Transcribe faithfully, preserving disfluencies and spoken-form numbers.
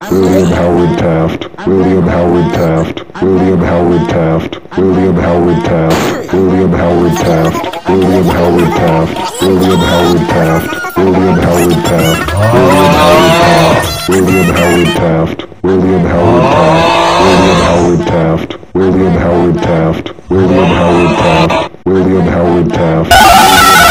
William Howard Taft, William Howard Taft, William Howard Taft, William Howard Taft, William Howard Taft, William Howard Taft, William Howard Taft, William Howard Taft, William Howard Taft, William Howard Taft, William Howard Taft, William Howard Taft, William Howard Taft, William Howard Taft, William Howard Taft.